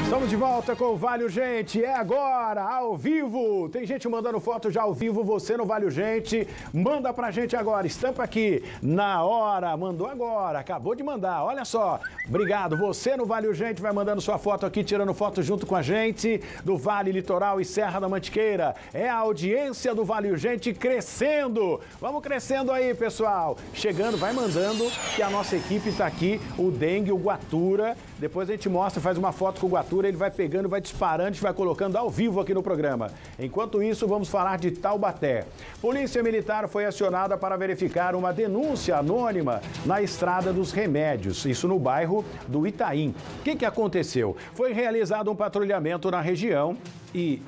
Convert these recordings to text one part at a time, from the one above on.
Estamos de volta com o Vale Urgente, é agora, ao vivo. Tem gente mandando foto já ao vivo, você no Vale Urgente, manda pra gente agora, estampa aqui, na hora, mandou agora, acabou de mandar, olha só. Obrigado, você no Vale Urgente vai mandando sua foto aqui, tirando foto junto com a gente, do Vale Litoral e Serra da Mantiqueira. É a audiência do Vale Urgente crescendo. Vamos crescendo aí, pessoal. Chegando, vai mandando, que a nossa equipe tá aqui, o Dengue, o Guatura. Depois a gente mostra, faz uma foto com o Guatura, ele vai pegando, vai disparando, a gente vai colocando ao vivo aqui no programa. Enquanto isso, vamos falar de Taubaté. Polícia Militar foi acionada para verificar uma denúncia anônima na Estrada dos Remédios, isso no bairro do Itaim. O que aconteceu? Foi realizado um patrulhamento na região e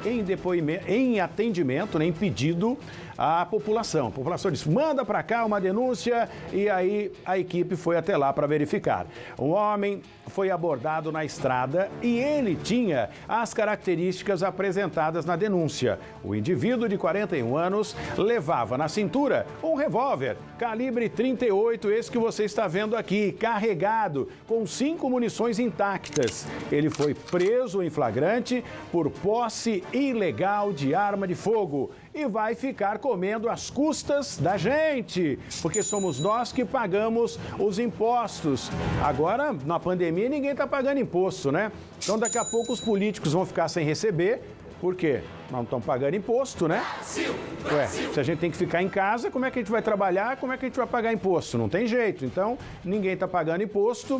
em atendimento, em pedido à população. A população disse, manda para cá uma denúncia, e aí a equipe foi até lá para verificar. Um homem foi abordado na estrada e ele tinha as características apresentadas na denúncia. O indivíduo de 41 anos levava na cintura um revólver calibre 38, esse que você está vendo aqui, carregado com 5 munições intactas. Ele foi preso em flagrante por posse ilegal de arma de fogo e vai ficar comendo as custas da gente, porque somos nós que pagamos os impostos. Agora, na pandemia, ninguém está pagando imposto, né? Então, daqui a pouco, os políticos vão ficar sem receber. Por quê? Não estão pagando imposto, né? Ué, se a gente tem que ficar em casa, como é que a gente vai trabalhar? Como é que a gente vai pagar imposto? Não tem jeito. Então, ninguém está pagando imposto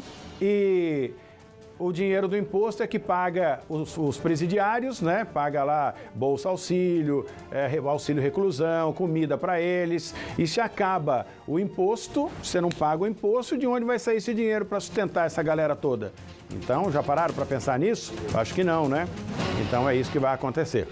e o dinheiro do imposto é que paga os presidiários, né? Paga lá bolsa auxílio, auxílio reclusão, comida para eles. E se acaba o imposto, você não paga o imposto, de onde vai sair esse dinheiro para sustentar essa galera toda? Então, já pararam para pensar nisso? Acho que não, né? Então é isso que vai acontecer.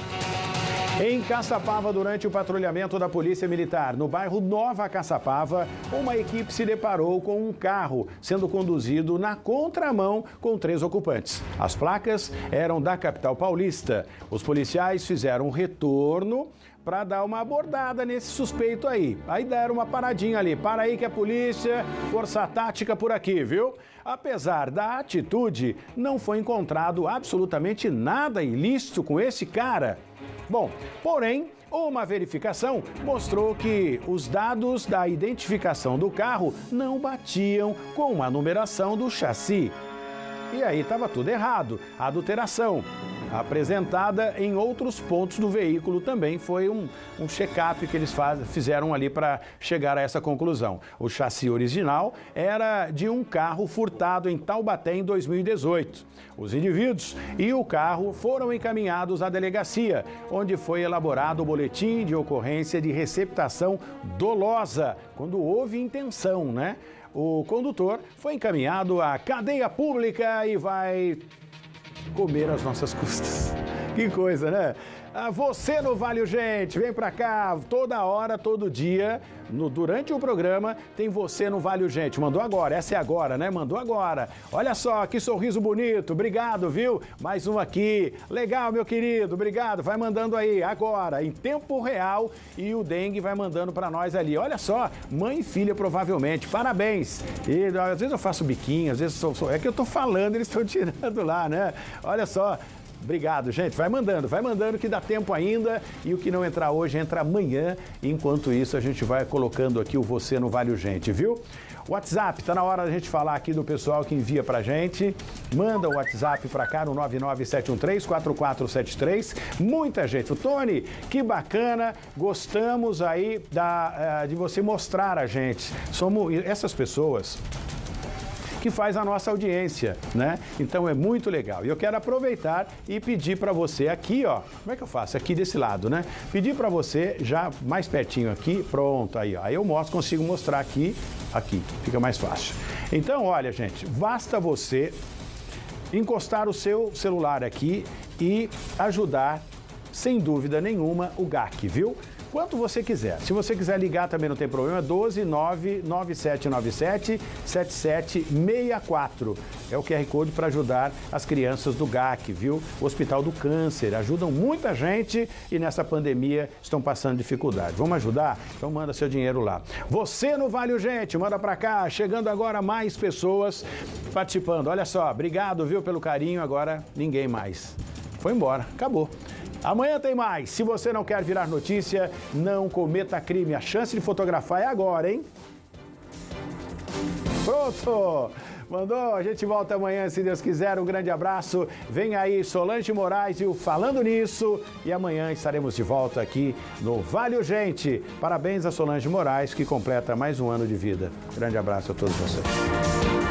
Em Caçapava, durante o patrulhamento da Polícia Militar, no bairro Nova Caçapava, uma equipe se deparou com um carro sendo conduzido na contramão com 3 ocupantes. As placas eram da capital paulista. Os policiais fizeram um retorno para dar uma abordada nesse suspeito aí. Aí deram uma paradinha ali. Para aí que a polícia, força tática por aqui, viu? Apesar da atitude, não foi encontrado absolutamente nada ilícito com esse cara. Bom, porém, uma verificação mostrou que os dados da identificação do carro não batiam com a numeração do chassi. E aí estava tudo errado. A adulteração apresentada em outros pontos do veículo também foi um check-up que eles fizeram ali para chegar a essa conclusão. O chassi original era de um carro furtado em Taubaté em 2018. Os indivíduos e o carro foram encaminhados à delegacia, onde foi elaborado o boletim de ocorrência de receptação dolosa, quando houve intenção, né? O condutor foi encaminhado à cadeia pública e vai comer às nossas custas. Que coisa, né? Você no Vale Urgente, vem pra cá, toda hora, todo dia, durante o programa, tem você no Vale Urgente. Mandou agora, essa é agora, né? Mandou agora. Olha só, que sorriso bonito, obrigado, viu? Mais um aqui. Legal, meu querido, obrigado. Vai mandando aí, agora, em tempo real, e o Dengue vai mandando pra nós ali. Olha só, mãe e filha, provavelmente. Parabéns. E às vezes eu faço biquinho, às vezes é que eu tô falando, eles estão tirando lá, né? Olha só. Obrigado, gente. Vai mandando que dá tempo ainda, e o que não entrar hoje entra amanhã. Enquanto isso, a gente vai colocando aqui o Você no Vale Urgente, viu? WhatsApp, tá na hora da gente falar aqui do pessoal que envia pra gente. Manda o WhatsApp pra cá no 99713-4473. Muita gente. O Tony, que bacana. Gostamos aí de você mostrar a gente. Somos essas pessoas que faz a nossa audiência, né? Então é muito legal. E eu quero aproveitar e pedir para você aqui, ó, como é que eu faço? Aqui desse lado, né? Pedir para você, já mais pertinho aqui, pronto, aí, ó. Aí eu consigo mostrar aqui, fica mais fácil. Então, olha, gente, basta você encostar o seu celular aqui e ajudar, sem dúvida nenhuma, o GAC, viu? quanto você quiser. Se você quiser ligar também não tem problema, 12997977764. É o QR Code para ajudar as crianças do GAC, viu? O Hospital do Câncer. Ajudam muita gente e nessa pandemia estão passando dificuldade. Vamos ajudar? Então manda seu dinheiro lá. Você no Vale Urgente, manda para cá. Chegando agora mais pessoas participando. Olha só, obrigado, viu, pelo carinho. Agora ninguém mais. Foi embora, acabou. Amanhã tem mais. Se você não quer virar notícia, não cometa crime. A chance de fotografar é agora, hein? Pronto! Mandou, a gente volta amanhã, se Deus quiser. Um grande abraço. Vem aí Solange Moraes e o Falando Nisso. E amanhã estaremos de volta aqui no Vale Urgente. Parabéns a Solange Moraes, que completa mais um ano de vida. Grande abraço a todos vocês.